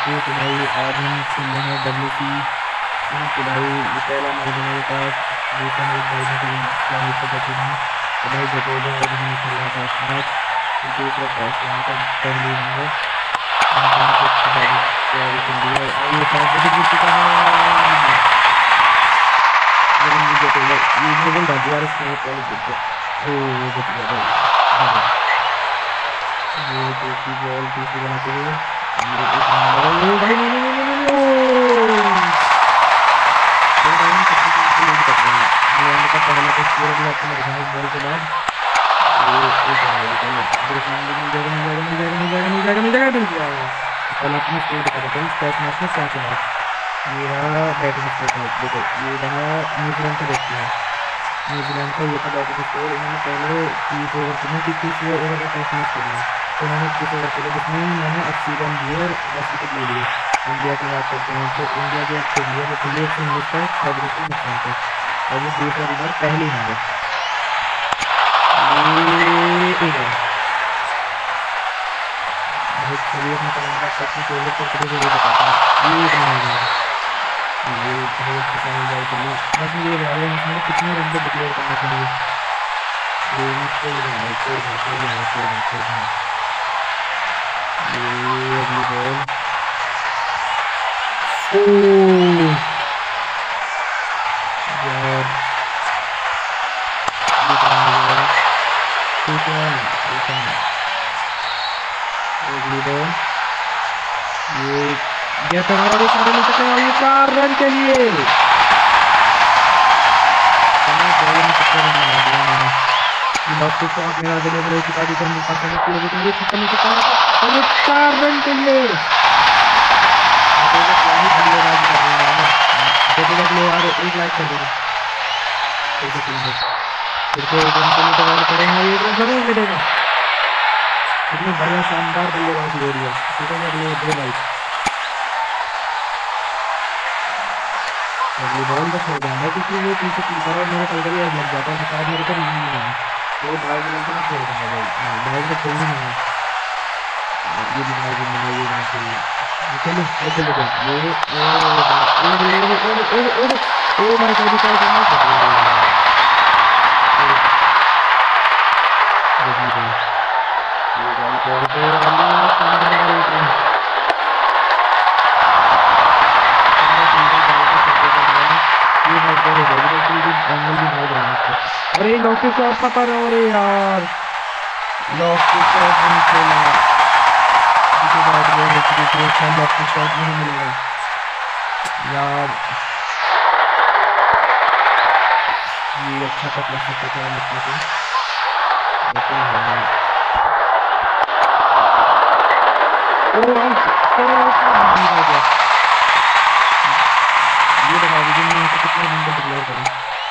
तो भाई आर्यन खेल रहे हैं WC। तो भाई ये पहला मैच है मेरे पास, दूसरा मैच भाई ने क्या होता पता नहीं। तो भाई जडेजा और मैंने खेला फर्स्ट मैच, दूसरा फर्स्ट यहाँ पर पहली है तैयारी कर दी है और ये शायद जीत चुका है। जडेजा ये मुझे दोबारा से पहले जीत गया। ओ जीत गया भाई। ये दूसरी बॉल दूसरी बनाते हुए भाई पहले तो स्कोर बॉल के बाद कल अपने स्कोर दिखा देते हैं टेस्ट मैच में क्या चला। ये रहा बैटिंग स्कोर, देखो ये रहा न्यूजीलैंड का, देखते हैं न्यूजीलैंड का ये था बैटिंग स्कोर। इन्होंने पहले 30 ओवर में 30 ओवर का टेस्ट मैच खेला, तो उन्होंने 30 ओवर खेले जिसमें मैंने 80 रन दिए और 10 विकेट ले लिए। इंडिया की बात करते हैं तो इंडिया जो खेल लिया वो खेलिए 119 पर 6 विकेट के नुकसान पे, और वो दूसरा ओवर पहली है बहुत सही अपना कमांडर सबसे पहले तो कभी भी बताता हूँ ये बहुत पसंद जाए चलिए बस ये रहा है कितने रन पे डिक्लेयर करना चाहिए। ये छोड़ ये अगली बॉल यार अगली बॉल ये तुम्हारा भी कर नहीं सकते और ये 4 रन के लिए डॉक्टर शॉट मेरा डिलीवर हो चुका है करने का समय पूरे विकेट ये खत्म हो चुका है और ये 4 रन के लिए बल्लेबाजी कर रहे हैं। जडेजा के लिए यार एक लाइक कर देंगे फिर से रन के लिए तैयार करेंगे, ये रन जरूर मिलेगा। कितनी बढ़िया शानदार बल्लेबाजी हो रही है, जडेजा के लिए 2 लाइक। अगली बॉल का छोड़ देना क्योंकि वो पीछे कीपर और मेरा कल लग जाता है, शायद मेरे को नहीं है तो भाई मिनट में छोड़ दूंगा भाई भाई को छोड़ नहीं है ये भी भाई मिला ये ना चाहिए चलो ऐसे ले जाओ ये ओ मेरा कभी क्या करना है अरे लॉकी शॉट पता रहा अरे यार लॉकी शॉट नहीं खेला इसके बाद वो लॉकी शॉट नहीं मिलेगा यार। ये अच्छा तक लग सकता था लगता था लेकिन ये बता दीजिए कितने नंबर डिक्लेयर करें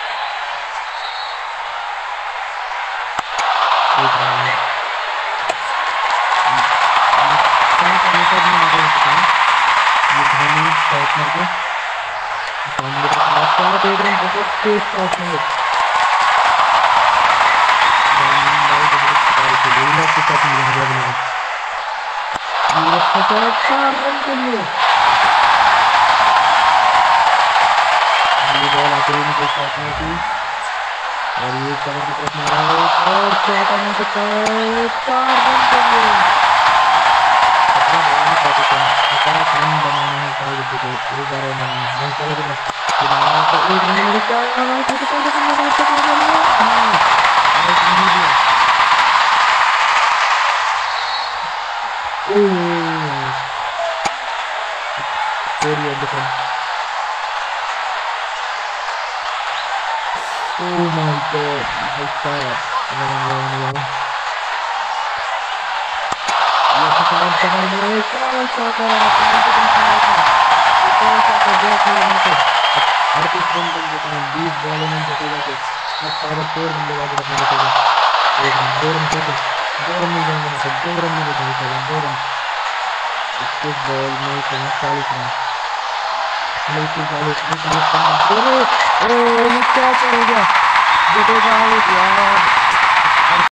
और ये कवर की तरफ मारा है और क्या करना सकता है 4 रन के लिए रन बनाना है सारे को 11 रन तो एक रन में क्या oh my god how sad क्या करेगा जडेजा यार